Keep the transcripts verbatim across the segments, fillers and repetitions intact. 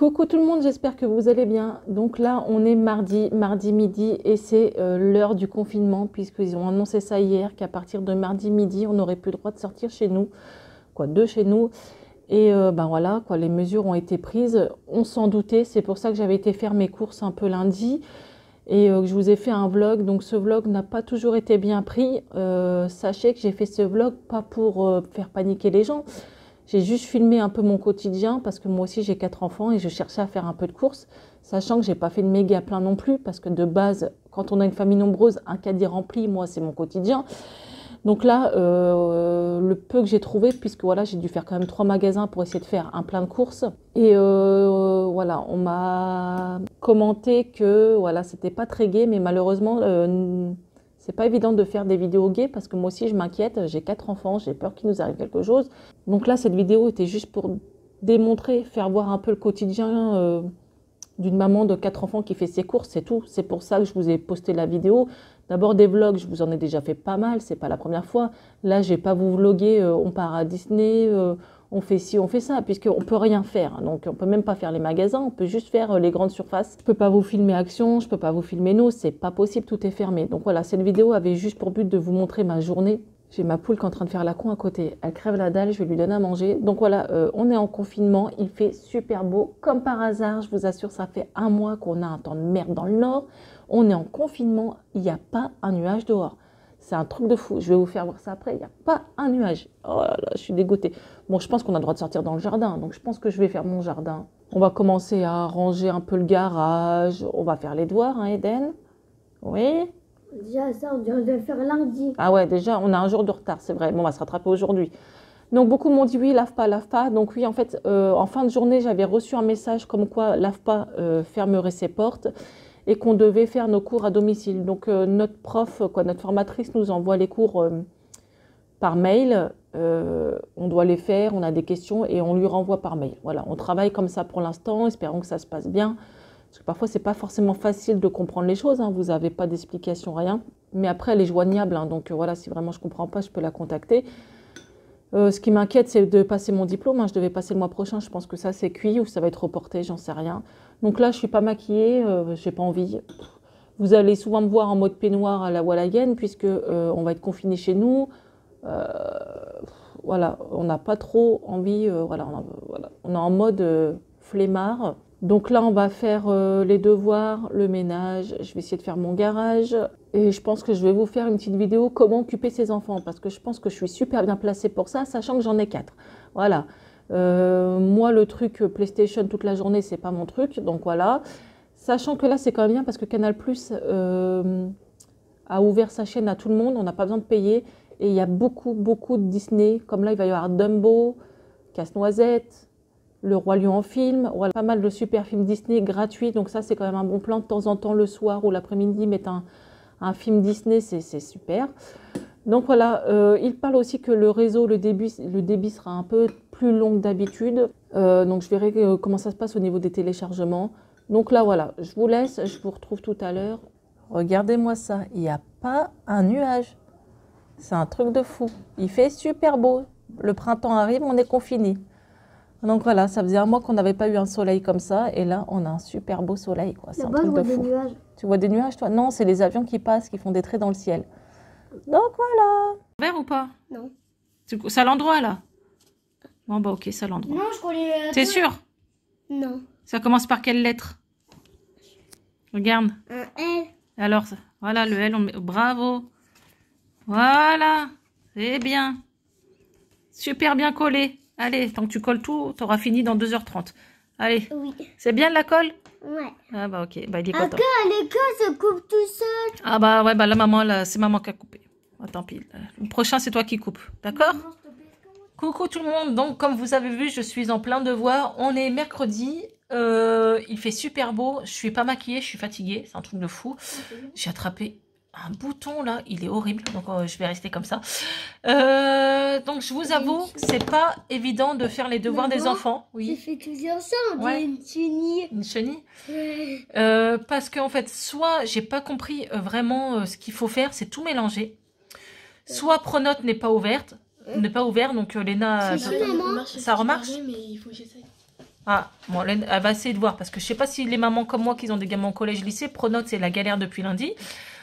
Coucou tout le monde, j'espère que vous allez bien. Donc là, on est mardi, mardi midi et c'est euh, l'heure du confinement puisqu'ils ont annoncé ça hier qu'à partir de mardi midi, on n'aurait plus le droit de sortir chez nous, quoi, de chez nous. Et euh, ben voilà, quoi, les mesures ont été prises. On s'en doutait, c'est pour ça que j'avais été faire mes courses un peu lundi et euh, que je vous ai fait un vlog. Donc ce vlog n'a pas toujours été bien pris. Euh, sachez que j'ai fait ce vlog pas pour euh, faire paniquer les gens. J'ai juste filmé un peu mon quotidien parce que moi aussi j'ai quatre enfants et je cherchais à faire un peu de courses, sachant que j'ai pas fait de méga plein non plus parce que de base, quand on a une famille nombreuse, un caddie rempli, moi c'est mon quotidien. Donc là, euh, le peu que j'ai trouvé, puisque voilà, j'ai dû faire quand même trois magasins pour essayer de faire un plein de courses. Et euh, voilà, on m'a commenté que voilà, c'était pas très gai, mais malheureusement, euh, c'est pas évident de faire des vidéos gays parce que moi aussi je m'inquiète, j'ai quatre enfants, j'ai peur qu'il nous arrive quelque chose. Donc là, cette vidéo était juste pour démontrer, faire voir un peu le quotidien euh, d'une maman de quatre enfants qui fait ses courses, c'est tout. C'est pour ça que je vous ai posté la vidéo. D'abord des vlogs, je vous en ai déjà fait pas mal, c'est pas la première fois. Là, je vais pas vous vloguer, euh, on part à Disney, euh, on fait ci, on fait ça, puisqu'on peut rien faire. Donc on peut même pas faire les magasins, on peut juste faire euh, les grandes surfaces. Je peux pas vous filmer Action, je peux pas vous filmer nous, c'est pas possible, tout est fermé. Donc voilà, cette vidéo avait juste pour but de vous montrer ma journée. J'ai ma poule qui est en train de faire la con à côté. Elle crève la dalle, je vais lui donner à manger. Donc voilà, euh, on est en confinement. Il fait super beau. Comme par hasard, je vous assure, ça fait un mois qu'on a un temps de merde dans le nord. On est en confinement. Il n'y a pas un nuage dehors. C'est un truc de fou. Je vais vous faire voir ça après. Il n'y a pas un nuage. Oh là là, je suis dégoûtée. Bon, je pense qu'on a le droit de sortir dans le jardin. Donc je pense que je vais faire mon jardin. On va commencer à ranger un peu le garage. On va faire les devoirs, hein, Eden? Oui. Déjà, ça, on doit le faire lundi. Ah ouais, déjà, on a un jour de retard, c'est vrai. Bon, on va se rattraper aujourd'hui. Donc, beaucoup m'ont dit oui, lave pas, lave pas. Donc, oui, en fait, euh, en fin de journée, j'avais reçu un message comme quoi lave pas euh, fermerait ses portes et qu'on devait faire nos cours à domicile. Donc, euh, notre prof, quoi, notre formatrice nous envoie les cours euh, par mail. Euh, on doit les faire, on a des questions et on lui renvoie par mail. Voilà, on travaille comme ça pour l'instant. Espérons que ça se passe bien. Parce que parfois, ce n'est pas forcément facile de comprendre les choses. Hein. Vous n'avez pas d'explication, rien. Mais après, elle est joignable. Hein. Donc, euh, voilà, si vraiment je ne comprends pas, je peux la contacter. Euh, ce qui m'inquiète, c'est de passer mon diplôme. Hein. Je devais passer le mois prochain. Je pense que ça, c'est cuit ou ça va être reporté. J'en sais rien. Donc là, je ne suis pas maquillée. Euh, je n'ai pas envie. Vous allez souvent me voir en mode peignoir à la Wallaguen puisque euh, on va être confinés chez nous. Euh, voilà, on n'a pas trop envie. Euh, voilà, on, a, voilà, on est en mode euh, flemmard. Donc là, on va faire euh, les devoirs, le ménage. Je vais essayer de faire mon garage. Et je pense que je vais vous faire une petite vidéo comment occuper ses enfants. Parce que je pense que je suis super bien placée pour ça, sachant que j'en ai quatre. Voilà. Euh, moi, le truc PlayStation toute la journée, c'est pas mon truc. Donc voilà. Sachant que là, c'est quand même bien parce que Canal Plus euh, a ouvert sa chaîne à tout le monde. On n'a pas besoin de payer. Et il y a beaucoup, beaucoup de Disney. Comme là, il va y avoir Dumbo, Casse-Noisette, Le Roi Lion en film, voilà, pas mal de super films Disney gratuits, donc ça c'est quand même un bon plan de temps en temps le soir ou l'après-midi, mettre un, un film Disney, c'est super. Donc voilà, euh, il parle aussi que le réseau, le débit, le débit sera un peu plus long que d'habitude, euh, donc je verrai euh, comment ça se passe au niveau des téléchargements. Donc là voilà, je vous laisse, je vous retrouve tout à l'heure. Regardez-moi ça, il n'y a pas un nuage, c'est un truc de fou, il fait super beau, le printemps arrive, on est confinés. Donc voilà, ça faisait un mois qu'on n'avait pas eu un soleil comme ça. Et là, on a un super beau soleil. C'est un truc de fou. Des nuages. Tu vois des nuages, toi? Non, c'est les avions qui passent, qui font des traits dans le ciel. Donc voilà. Vert ou pas? Non. C'est à l'endroit, là? Bon, bah ok, c'est à l'endroit. Non, je connais... T'es sûr? Non. Ça commence par quelle lettre? Regarde. Un L. Alors, voilà, le L, on met... Bravo. Voilà. C'est bien. Super bien collé. Allez, tant que tu colles tout, tu auras fini dans deux heures trente. Allez. Oui. C'est bien de la colle? Ouais. Ah bah ok, bah il est content. Après, à l'école, ça coupe tout seul. Ah bah ouais, bah la maman, là, c'est maman qui a coupé. Ah, tant pis. Le prochain, c'est toi qui coupes. D'accord? Coucou tout le monde. Donc, comme vous avez vu, je suis en plein devoir. On est mercredi. Euh, il fait super beau. Je suis pas maquillée, je suis fatiguée. C'est un truc de fou. J'ai attrapé un bouton là, il est horrible, donc euh, je vais rester comme ça. Euh, donc je vous avoue, c'est pas évident de faire les devoirs Maman, des enfants. Oui. J'ai fait toujours ça, on Ouais. dit une chenille. Une chenille. Ouais. Euh, parce qu'en fait, soit j'ai pas compris euh, vraiment euh, ce qu'il faut faire, c'est tout mélanger. Soit Pronote n'est pas ouverte, n'est pas ouvert, donc euh, Léna, Si, euh, si, maman. ça remarche. Mais il faut que j'essaye. Ah, bon, elle, elle va essayer de voir, parce que je sais pas si les mamans comme moi qui ont des gamins au collège, lycée, pronote, c'est la galère depuis lundi.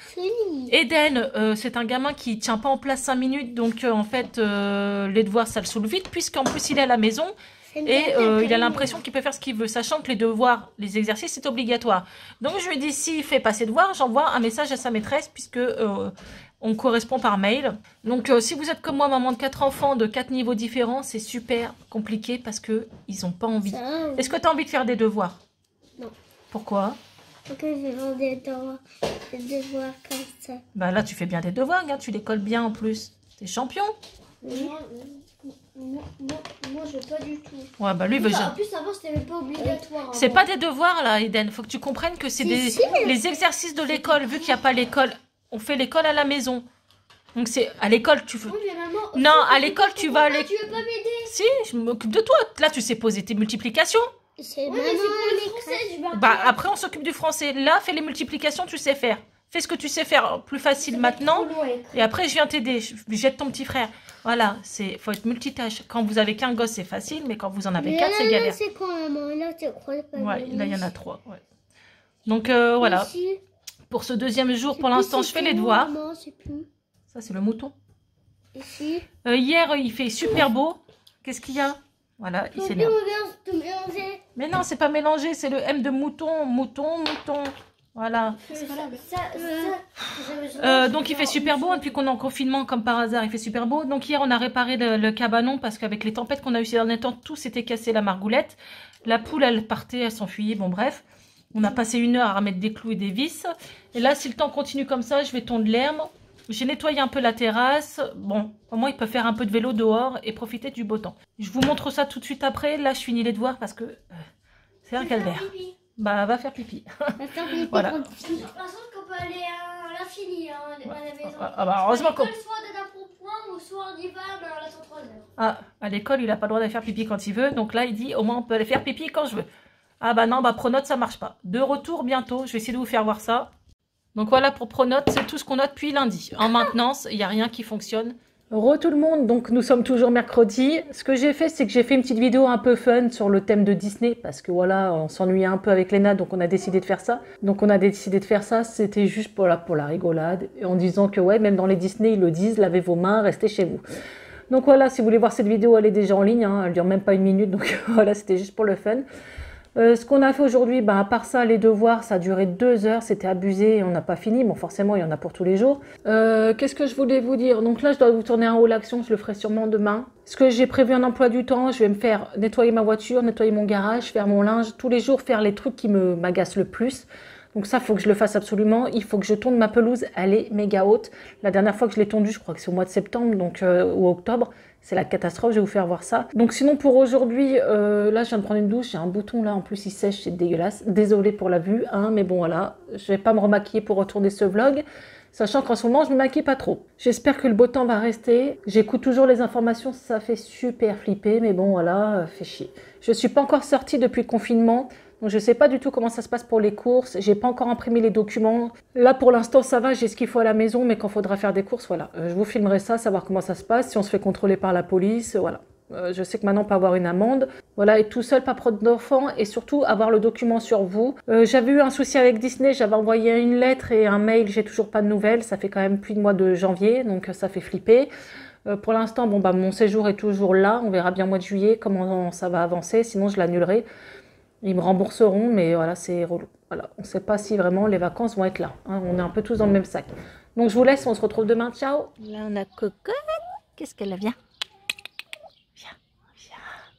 Eden, euh, c'est un gamin qui tient pas en place cinq minutes, donc euh, en fait, euh, les devoirs, ça le saoule vite, puisqu'en plus, il est à la maison, et euh, il a l'impression qu'il peut faire ce qu'il veut, sachant que les devoirs, les exercices, c'est obligatoire. Donc, je lui ai dit, s'il fait pas ses devoirs, j'envoie un message à sa maîtresse, puisque euh, on correspond par mail. Donc, euh, si vous êtes comme moi, maman de quatre enfants, de quatre niveaux différents, c'est super compliqué, parce que ils ont pas envie. Est-ce que tu as envie de faire des devoirs? Non. Pourquoi? Parce que j'ai vraiment des devoirs, des devoirs comme ça. Bah là, tu fais bien des devoirs, regarde, tu les colles bien en plus. T'es champion. Moi, moi, moi, moi, je veux pas du tout. Ouais, bah lui, il veut... En plus, avant, c'était même pas obligatoire. C'est pas des devoirs, là, Eden. Faut que tu comprennes que c'est Si, des... si, mais- les exercices de l'école. Vu qu'il n'y a pas l'école, on fait l'école à la maison. Donc c'est à l'école, tu veux... Oui, mais maman, Non, à l'école, tu vas à pourquoi l'école. tu veux pas m'aider? Si, je m'occupe de toi. Là, tu sais poser tes multiplications. C'est maman, les français, je vais Bah après, on s'occupe du français. Là, fais les multiplications, tu sais faire. Fais ce que tu sais faire plus facile maintenant. Et après, je viens t'aider. Je jette ton petit frère. Voilà, c'est faut être multitâche. Quand vous avez qu'un gosse, c'est facile, mais quand vous en avez Mais quatre, là, c'est là, galère. c'est quoi, maman? Là, tu crois pas. Ouais, là, il y en a trois. Ouais. Donc euh, voilà. Ici, Pour ce deuxième jour, c'est pour plus l'instant, je c'est fais les tout, devoirs. maman, c'est plus. Ça, c'est le mouton. Ici. Euh, hier, il fait super beau. Qu'est-ce qu'il y a? Voilà, il Faut s'énerve. bien tout mélanger. Mais non, c'est pas mélangé, c'est le M de mouton, mouton, mouton. Voilà. Ça, ça, ça, Euh, donc il fait super beau, et puis qu'on est en confinement comme par hasard, il fait super beau. Donc hier on a réparé le, le cabanon parce qu'avec les tempêtes qu'on a eu ces derniers temps, tout s'était cassé, la margoulette. La poule elle partait, elle s'enfuyait, bon bref. On a passé une heure à remettre des clous et des vis. Et là si le temps continue comme ça, je vais tondre l'herbe. J'ai nettoyé un peu la terrasse. Bon, au moins il peut faire un peu de vélo dehors et profiter du beau temps. Je vous montre ça tout de suite après. Là je finis les devoirs parce que euh, c'est un calvaire. Bah va faire pipi. Voilà. De toute façon, qu'on peut aller à l'infini, hein, à la maison. Ah, ah bah heureusement qu'on... Soit on a un point, ou soit on y va, mais on attend trois heures. Ah, à l'école, il a pas le droit d'aller faire pipi quand il veut. Donc là, il dit, au moins, on peut aller faire pipi quand je veux. Ah bah non, bah Pronote, ça marche pas. De retour bientôt. Je vais essayer de vous faire voir ça. Donc voilà, pour Pronote, c'est tout ce qu'on a depuis lundi. En maintenance, il n'y a rien qui fonctionne. Re tout le monde, donc nous sommes toujours mercredi. Ce que j'ai fait, c'est que j'ai fait une petite vidéo un peu fun sur le thème de Disney. Parce que voilà, on s'ennuyait un peu avec Léna, donc on a décidé de faire ça. Donc on a décidé de faire ça, c'était juste pour la, pour la rigolade. En disant que ouais, même dans les Disney, ils le disent, lavez vos mains, restez chez vous. Donc voilà, si vous voulez voir cette vidéo, elle est déjà en ligne, hein, elle dure même pas une minute, donc voilà, c'était juste pour le fun. Euh, ce qu'on a fait aujourd'hui, bah, à part ça, les devoirs, ça a duré deux heures, c'était abusé, et on n'a pas fini, bon forcément il y en a pour tous les jours. Euh, Qu'est-ce que je voulais vous dire? Donc là je dois vous tourner un haut l'action, je le ferai sûrement demain. Ce que j'ai prévu un emploi du temps, je vais me faire nettoyer ma voiture, nettoyer mon garage, faire mon linge, tous les jours faire les trucs qui me m'agacent le plus. Donc ça, il faut que je le fasse absolument. Il faut que je tonde ma pelouse. Elle est méga haute. La dernière fois que je l'ai tondue, je crois que c'est au mois de septembre donc, euh, ou octobre. C'est la catastrophe, je vais vous faire voir ça. Donc sinon, pour aujourd'hui, euh, là, je viens de prendre une douche. J'ai un bouton là, en plus, il sèche, c'est dégueulasse. Désolée pour la vue, hein, mais bon, voilà. Je vais pas me remaquiller pour retourner ce vlog. Sachant qu'en ce moment, je me maquille pas trop. J'espère que le beau temps va rester. J'écoute toujours les informations, ça fait super flipper. Mais bon, voilà, fait chier. Je suis pas encore sortie depuis le confinement. Donc je ne sais pas du tout comment ça se passe pour les courses. J'ai pas encore imprimé les documents. Là pour l'instant ça va, j'ai ce qu'il faut à la maison, mais quand il faudra faire des courses, voilà. Euh, je vous filmerai ça, savoir comment ça se passe, si on se fait contrôler par la police, voilà. Euh, je sais que maintenant on peut avoir une amende. Voilà, être tout seul, pas prendre d'enfants et surtout avoir le document sur vous. Euh, J'avais eu un souci avec Disney, j'avais envoyé une lettre et un mail, j'ai toujours pas de nouvelles. Ça fait quand même plus de mois de janvier, donc ça fait flipper. Euh, pour l'instant, bon bah mon séjour est toujours là. On verra bien au mois de juillet comment ça va avancer, sinon je l'annulerai. Ils me rembourseront, mais voilà, c'est relou. Voilà, on ne sait pas si vraiment les vacances vont être là. Hein, on est un peu tous dans le même sac. Donc je vous laisse, on se retrouve demain. Ciao. Là on a Cocotte. Qu'est-ce qu'elle a? Viens. Viens, viens.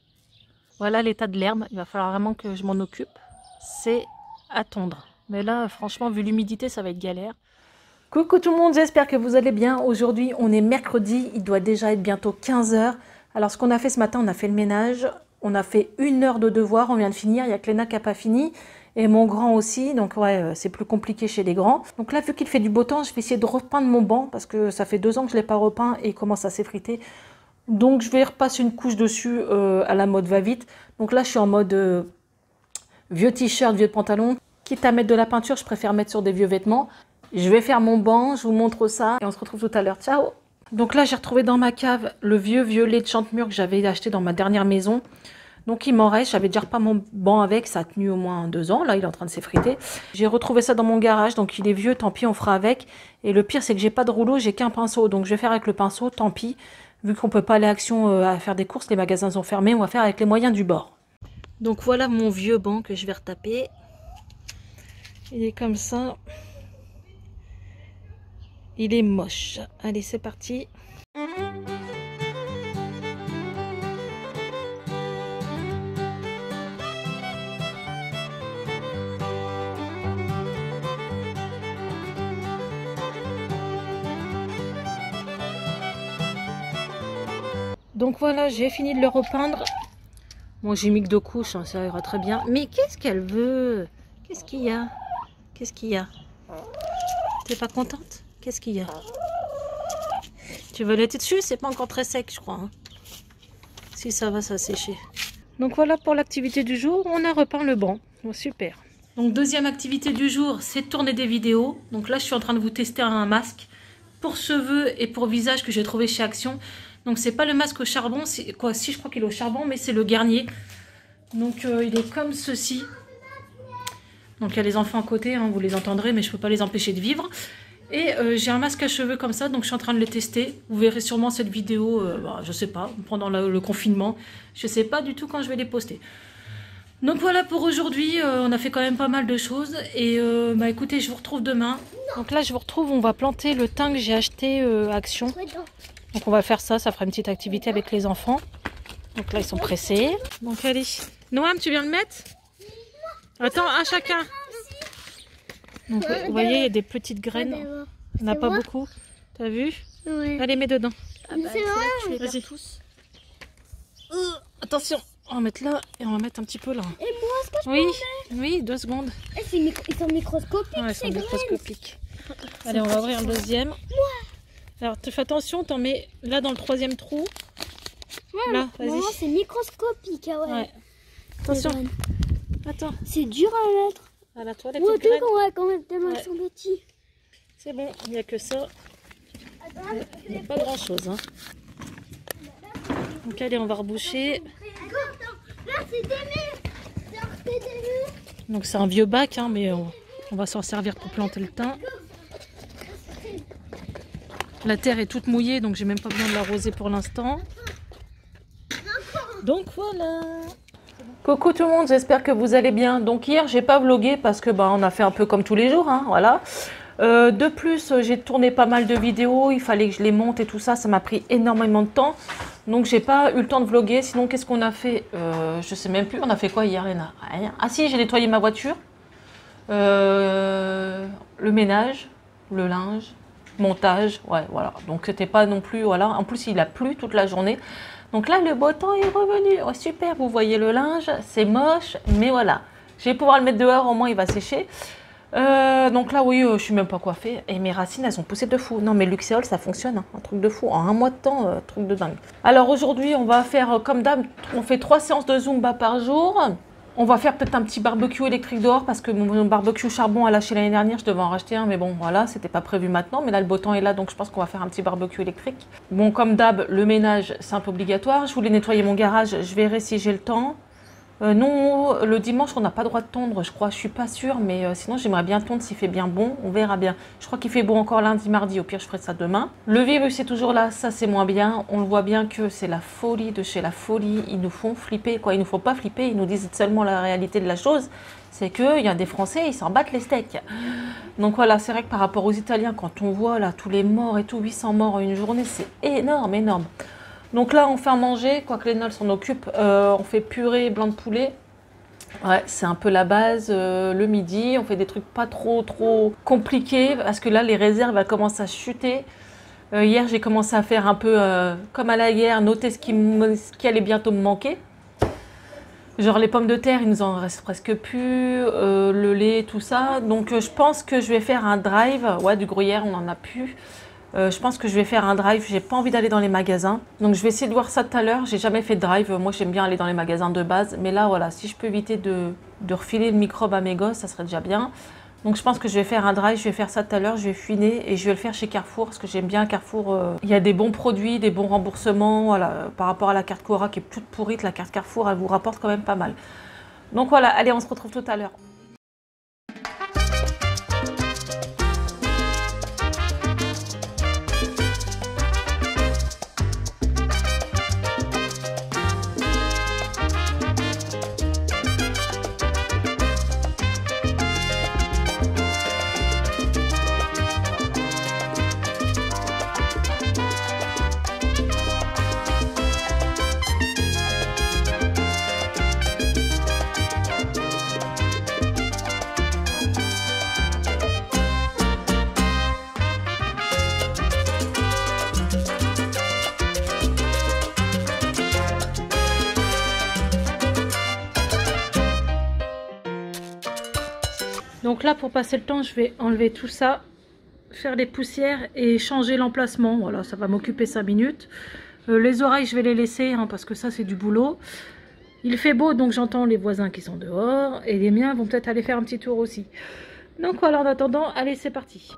Voilà l'état de l'herbe. Il va falloir vraiment que je m'en occupe. C'est à tondre. Mais là, franchement, vu l'humidité, ça va être galère. Coucou tout le monde, j'espère que vous allez bien. Aujourd'hui, on est mercredi. Il doit déjà être bientôt quinze heures. Alors ce qu'on a fait ce matin, on a fait le ménage. On a fait une heure de devoir, on vient de finir, il y a que Léna qui n'a pas fini, et mon grand aussi, donc ouais, c'est plus compliqué chez les grands. Donc là, vu qu'il fait du beau temps, je vais essayer de repeindre mon banc, parce que ça fait deux ans que je ne l'ai pas repeint, et il commence à s'effriter. Donc je vais repasser une couche dessus euh, à la mode va-vite. Donc là, je suis en mode euh, vieux t-shirt, vieux pantalon. Quitte à mettre de la peinture, je préfère mettre sur des vieux vêtements. Je vais faire mon banc, je vous montre ça, et on se retrouve tout à l'heure. Ciao! Donc là, j'ai retrouvé dans ma cave le vieux violet de Chantemur que j'avais acheté dans ma dernière maison. Donc il m'en reste, j'avais déjà repeint mon banc avec, ça a tenu au moins deux ans, là il est en train de s'effriter. J'ai retrouvé ça dans mon garage, donc il est vieux, tant pis, on fera avec. Et le pire c'est que j'ai pas de rouleau, j'ai qu'un pinceau, donc je vais faire avec le pinceau, tant pis. Vu qu'on peut pas aller à Action euh, à faire des courses, les magasins sont fermés, on va faire avec les moyens du bord. Donc voilà mon vieux banc que je vais retaper. Il est comme ça. Il est moche. Allez, c'est parti. Donc voilà, j'ai fini de le repeindre. Bon, j'ai mis que deux couches, hein, ça ira très bien. Mais qu'est-ce qu'elle veut? Qu'est-ce qu'il y a? Qu'est-ce qu'il y a? T'es pas contente? Qu'est-ce qu'il y a? Tu veux l'été dessus? C'est pas encore très sec, je crois. Hein. Si ça va, ça sécher. Donc voilà pour l'activité du jour. On a repeint le banc. Bon, super. Donc deuxième activité du jour, c'est de tourner des vidéos. Donc là, je suis en train de vous tester un masque pour cheveux et pour visage que j'ai trouvé chez Action. Donc c'est pas le masque au charbon, c'est quoi? Si, je crois qu'il est au charbon, mais c'est le Garnier. Donc euh, il est comme ceci. Donc il y a les enfants à côté, hein, vous les entendrez, mais je peux pas les empêcher de vivre. Et euh, j'ai un masque à cheveux comme ça, donc je suis en train de le tester. Vous verrez sûrement cette vidéo, euh, bah, je sais pas, pendant le, le confinement. Je sais pas du tout quand je vais les poster. Donc voilà pour aujourd'hui, euh, on a fait quand même pas mal de choses. Et euh, bah écoutez, je vous retrouve demain. Donc là je vous retrouve, on va planter le thym que j'ai acheté euh, à Action. Donc on va faire ça, ça fera une petite activité avec les enfants. Donc là ils sont pressés. Donc allez, Noam, tu viens le mettre? Attends, un chacun. Donc vous voyez, il y a des petites graines. Il n'y en a pas beaucoup. T'as vu? Ouais. Allez, mets dedans. Ah bah, c'est vrai. Vas-y. Euh, attention, on va mettre là et on va mettre un petit peu là. Et moi, est-ce que je Oui, peux oui, deux secondes. Eh, c'est micro... Ils sont microscopiques, Ouais, ils ces sont graines. microscopiques. Allez, on va ouvrir le deuxième. Alors, tu fais attention, t'en mets là dans le troisième trou. Ouais, Là, vas-y. maman, c'est microscopique, ah ouais. Ouais. Attention. Les graines. Attends. C'est dur à mettre. Voilà, toi, les Ouais, petites tu graines. qu'on va quand même tellement Ouais. ils sont petits. C'est bon, il n'y a que ça. Attends, Il n'y a pas grand chose. Hein. Donc, allez, on va reboucher. là, c'est des murs. C'est des murs. Donc, c'est un vieux bac, hein, mais on, on va s'en servir pour planter le thym. La terre est toute mouillée, donc j'ai même pas besoin de l'arroser pour l'instant. Donc voilà. Coucou tout le monde, j'espère que vous allez bien. Donc hier, j'ai pas vlogué parce que bah, on a fait un peu comme tous les jours, hein, voilà. Euh, de plus, j'ai tourné pas mal de vidéos, il fallait que je les monte et tout ça, ça m'a pris énormément de temps. Donc j'ai pas eu le temps de vloguer. Sinon, qu'est-ce qu'on a fait? euh, Je sais même plus. On a fait quoi hier, Léna? Rien. Ah si, j'ai nettoyé ma voiture, euh, le ménage, le linge. Montage, ouais, voilà. Donc c'était pas non plus, voilà. En plus, il a plu toute la journée. Donc là, le beau temps est revenu. Ouais, super, vous voyez le linge, c'est moche, mais voilà. Je vais pouvoir le mettre dehors, au moins il va sécher. Euh, donc là, oui, euh, je suis même pas coiffée. Et mes racines, elles ont poussé de fou. Non, mais Luxéol, ça fonctionne, hein, un truc de fou. En un mois de temps, euh, truc de dingue. Alors aujourd'hui, on va faire, euh, comme d'hab, on fait trois séances de Zumba par jour. On va faire peut-être un petit barbecue électrique dehors parce que mon barbecue charbon a lâché l'année dernière, je devais en racheter un, mais bon voilà, c'était pas prévu maintenant. Mais là le beau temps est là, donc je pense qu'on va faire un petit barbecue électrique. Bon, comme d'hab, le ménage c'est un peu obligatoire. Je voulais nettoyer mon garage, je verrai si j'ai le temps. Euh, non, le dimanche on n'a pas le droit de tondre, je crois, je suis pas sûre, mais euh, sinon j'aimerais bien tondre s'il fait bien bon, on verra bien. Je crois qu'il fait beau encore lundi, mardi, au pire je ferai ça demain. Le virus est toujours là, ça c'est moins bien, on le voit bien que c'est la folie de chez la folie, ils nous font flipper, quoi, ils nous font pas flipper, ils nous disent seulement la réalité de la chose, c'est qu'il y a des Français, ils s'en battent les steaks. Donc voilà, c'est vrai que par rapport aux Italiens, quand on voit là tous les morts et tout, huit cents morts en une journée, c'est énorme, énorme. Donc là, on fait à manger, quoique Lénol s'en occupe, euh, on fait purée blanc de poulet. Ouais, c'est un peu la base. Euh, le midi, on fait des trucs pas trop trop compliqués parce que là, les réserves elles commencent à chuter. Euh, hier, j'ai commencé à faire un peu euh, comme à la guerre, noter ce qui, me, ce qui allait bientôt me manquer. Genre les pommes de terre, il nous en reste presque plus, euh, le lait, tout ça. Donc euh, je pense que je vais faire un drive. Ouais, du gruyère, on en a plus. Euh, je pense que je vais faire un drive, j'ai pas envie d'aller dans les magasins. Donc je vais essayer de voir ça tout à l'heure, j'ai jamais fait de drive. Moi j'aime bien aller dans les magasins de base. Mais là voilà, si je peux éviter de, de refiler le microbe à mes gosses, ça serait déjà bien. Donc je pense que je vais faire un drive, je vais faire ça tout à l'heure, je vais fouiner et je vais le faire chez Carrefour parce que j'aime bien Carrefour. Euh, il y a des bons produits, des bons remboursements. Voilà, par rapport à la carte Cora qui est toute pourrite, la carte Carrefour, elle vous rapporte quand même pas mal. Donc voilà, allez, on se retrouve tout à l'heure. Donc là, pour passer le temps, je vais enlever tout ça, faire les poussières et changer l'emplacement. Voilà, ça va m'occuper cinq minutes. Euh, les oreilles, je vais les laisser hein, parce que ça, c'est du boulot. Il fait beau, donc j'entends les voisins qui sont dehors. Et les miens vont peut-être aller faire un petit tour aussi. Donc voilà, en attendant, allez, c'est parti.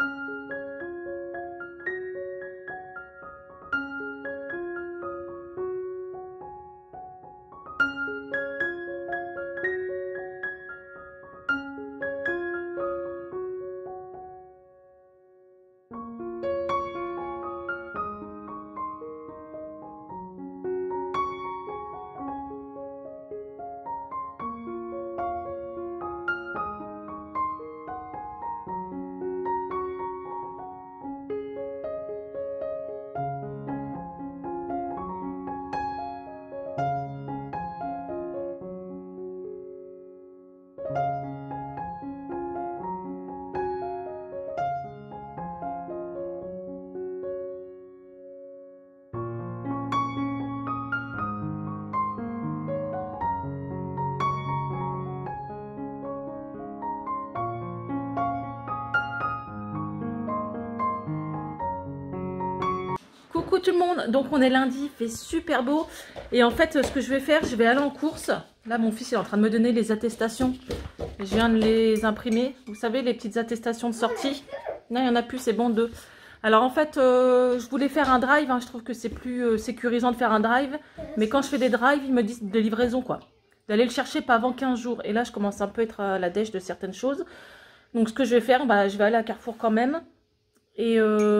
Coucou tout le monde, donc on est lundi, il fait super beau et en fait ce que je vais faire, je vais aller en course. Là mon fils est en train de me donner les attestations, je viens de les imprimer, vous savez les petites attestations de sortie. Non il n'y en a plus, c'est bon deux. Alors en fait euh, je voulais faire un drive, hein. Je trouve que c'est plus euh, sécurisant de faire un drive, mais quand je fais des drives ils me disent de livraison quoi, d'aller le chercher pas avant quinze jours et là je commence un peu à être à la dèche de certaines choses. Donc ce que je vais faire, bah, je vais aller à Carrefour quand même. Et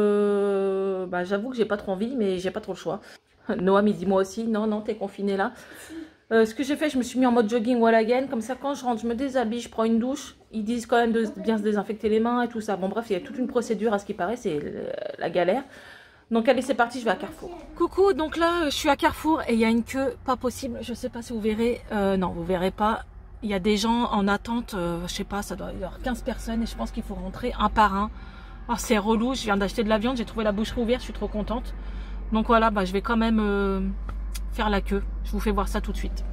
euh, bah, j'avoue que j'ai pas trop envie, mais j'ai pas trop le choix. Noam il dit moi aussi, non, non, t'es confiné là. Euh, ce que j'ai fait, je me suis mis en mode jogging wall again. Comme ça, quand je rentre, je me déshabille, je prends une douche. Ils disent quand même de bien se désinfecter les mains et tout ça. Bon, bref, il y a toute une procédure à ce qui paraît, c'est la galère. Donc, allez, c'est parti, je vais à Carrefour. Coucou, donc là, je suis à Carrefour et il y a une queue pas possible. Je sais pas si vous verrez. Euh, non, vous verrez pas. Il y a des gens en attente, euh, je sais pas, ça doit y avoir quinze personnes et je pense qu'il faut rentrer un par un. Oh, c'est relou, je viens d'acheter de la viande, j'ai trouvé la boucherie ouverte, je suis trop contente. Donc voilà, bah, je vais quand même euh, faire la queue. Je vous fais voir ça tout de suite.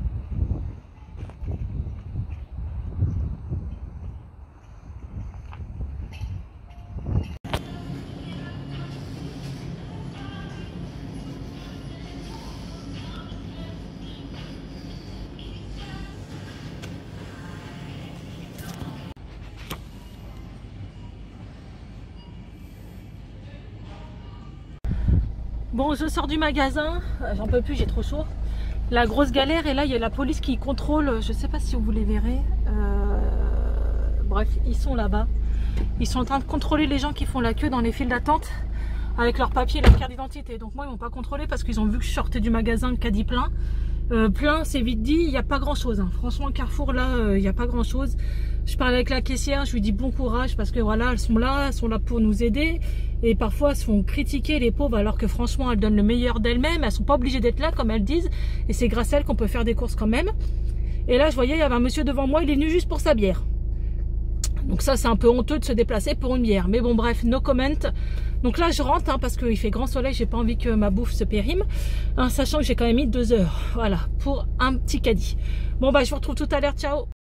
Bon, je sors du magasin, j'en peux plus, j'ai trop chaud. La grosse galère, et là, il y a la police qui contrôle, je sais pas si vous les verrez. Euh... Bref, ils sont là-bas. Ils sont en train de contrôler les gens qui font la queue dans les files d'attente avec leurs papiers et leur carte d'identité. Donc moi, ils m'ont pas contrôlé parce qu'ils ont vu que je sortais du magasin, le caddie plein. Euh, plein, c'est vite dit, il n'y a pas grand-chose. Hein. Franchement, Carrefour, là, il euh, n'y a pas grand-chose. Je parle avec la caissière, je lui dis bon courage parce que voilà, elles sont là, elles sont là pour nous aider. Et parfois, elles se font critiquer, les pauvres, alors que franchement, elles donnent le meilleur d'elles-mêmes. Elles sont pas obligées d'être là, comme elles disent. Et c'est grâce à elles qu'on peut faire des courses quand même. Et là, je voyais, il y avait un monsieur devant moi, il est venu juste pour sa bière. Donc ça, c'est un peu honteux de se déplacer pour une bière. Mais bon, bref, no comment. Donc là, je rentre hein, parce qu'il fait grand soleil, j'ai pas envie que ma bouffe se périme. Hein, sachant que j'ai quand même mis deux heures, voilà, pour un petit caddie. Bon, bah, je vous retrouve tout à l'heure, ciao.